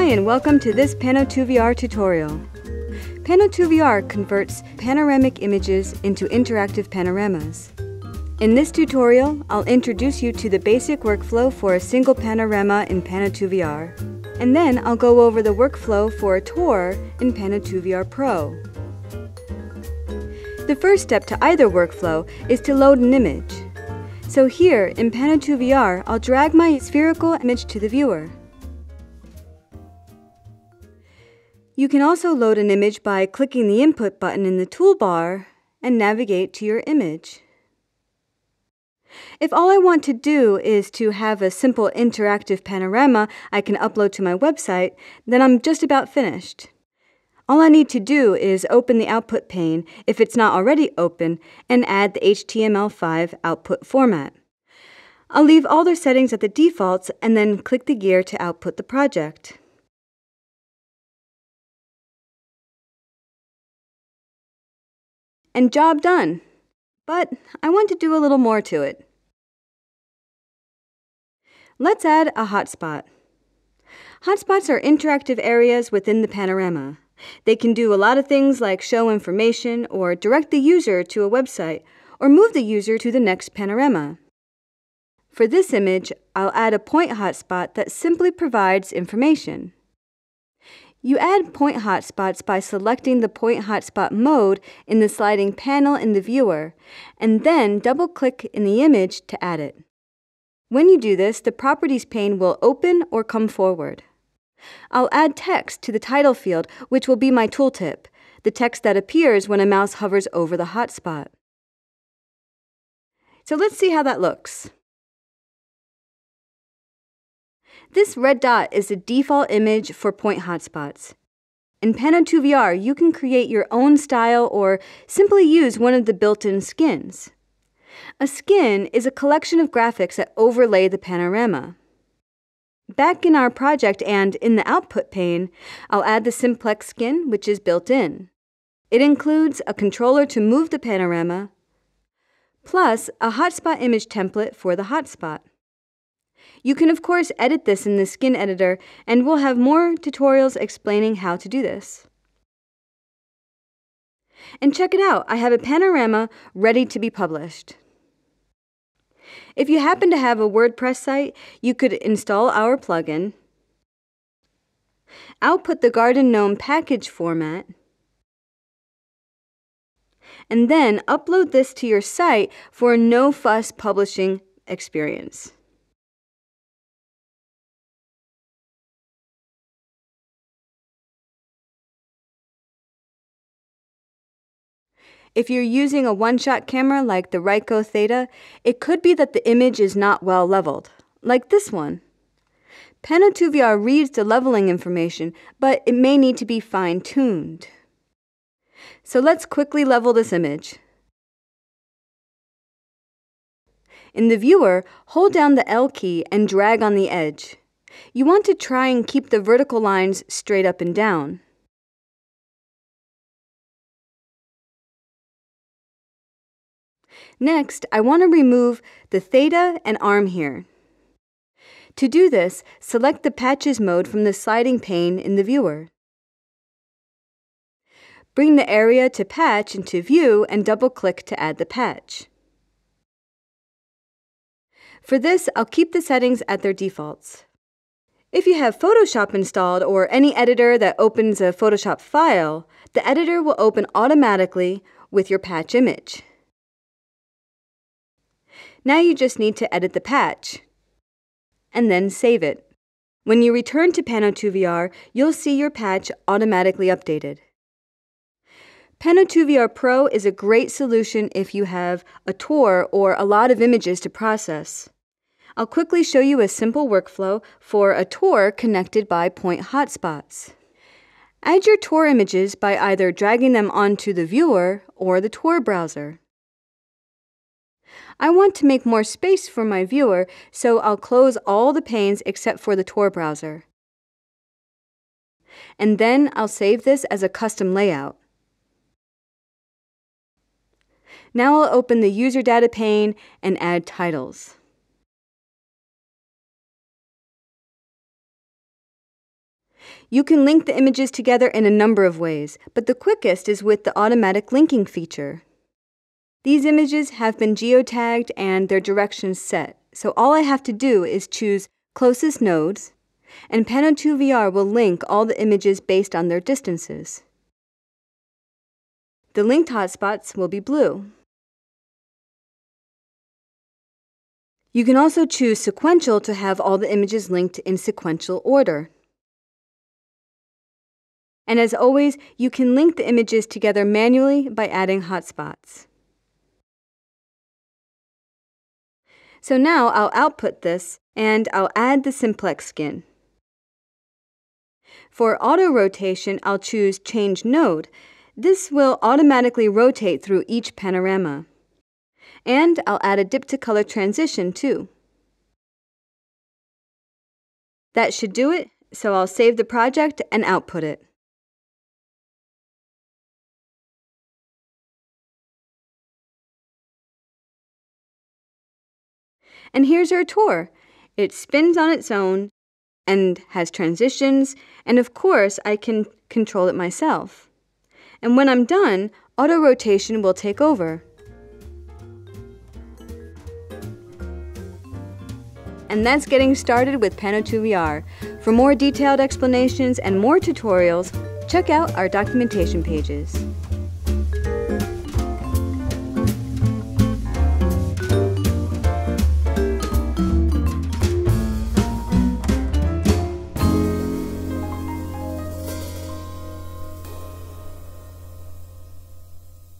and welcome to this Pano2VR tutorial. Pano2VR converts panoramic images into interactive panoramas. In this tutorial, I'll introduce you to the basic workflow for a single panorama in Pano2VR, and then I'll go over the workflow for a tour in Pano2VR Pro. The first step to either workflow is to load an image. So here, in Pano2VR, I'll drag my spherical image to the viewer. You can also load an image by clicking the Input button in the toolbar and navigate to your image. If all I want to do is to have a simple interactive panorama I can upload to my website, then I'm just about finished. All I need to do is open the output pane, if it's not already open, and add the HTML5 output format. I'll leave all the settings at the defaults and then click the gear to output the project. And job done. But I want to do a little more to it. Let's add a hotspot. Hotspots are interactive areas within the panorama. They can do a lot of things like show information or direct the user to a website or move the user to the next panorama. For this image, I'll add a point hotspot that simply provides information. You add point hotspots by selecting the point hotspot mode in the sliding panel in the viewer, and then double-click in the image to add it. When you do this, the Properties pane will open or come forward. I'll add text to the title field, which will be my tooltip, the text that appears when a mouse hovers over the hotspot. So let's see how that looks. This red dot is the default image for point hotspots. In Pano2VR, you can create your own style or simply use one of the built-in skins. A skin is a collection of graphics that overlay the panorama. Back in our project and in the output pane, I'll add the simplex skin, which is built in. It includes a controller to move the panorama, plus a hotspot image template for the hotspot. You can of course edit this in the skin editor, and we'll have more tutorials explaining how to do this. And check it out, I have a panorama ready to be published. If you happen to have a WordPress site, you could install our plugin, output the Garden Gnome package format, and then upload this to your site for a no-fuss publishing experience. If you're using a one-shot camera like the Theta, it could be that the image is not well leveled, like this one. Pano2VR reads the leveling information, but it may need to be fine-tuned. So let's quickly level this image. In the viewer, hold down the L key and drag on the edge. You want to try and keep the vertical lines straight up and down. Next, I want to remove the Theta and arm here. To do this, select the Patches mode from the sliding pane in the viewer. Bring the area to patch into view and double-click to add the patch. For this, I'll keep the settings at their defaults. If you have Photoshop installed or any editor that opens a Photoshop file, the editor will open automatically with your patch image. Now you just need to edit the patch, and then save it. When you return to Pano2VR, you'll see your patch automatically updated. Pano2VR Pro is a great solution if you have a tour or a lot of images to process. I'll quickly show you a simple workflow for a tour connected by point hotspots. Add your tour images by either dragging them onto the viewer or the tour browser. I want to make more space for my viewer, so I'll close all the panes except for the tour browser. And then I'll save this as a custom layout. Now I'll open the user data pane and add titles. You can link the images together in a number of ways, but the quickest is with the automatic linking feature. These images have been geotagged and their directions set, so all I have to do is choose closest nodes, and Pano2VR will link all the images based on their distances. The linked hotspots will be blue. You can also choose sequential to have all the images linked in sequential order. And as always, you can link the images together manually by adding hotspots. So now I'll output this and I'll add the simplex skin. For auto rotation, I'll choose Change Node. This will automatically rotate through each panorama. And I'll add a dip to color transition too. That should do it, so I'll save the project and output it. And here's our tour. It spins on its own and has transitions, and of course I can control it myself. And when I'm done, auto rotation will take over. And that's getting started with Pano2VR. For more detailed explanations and more tutorials, check out our documentation pages.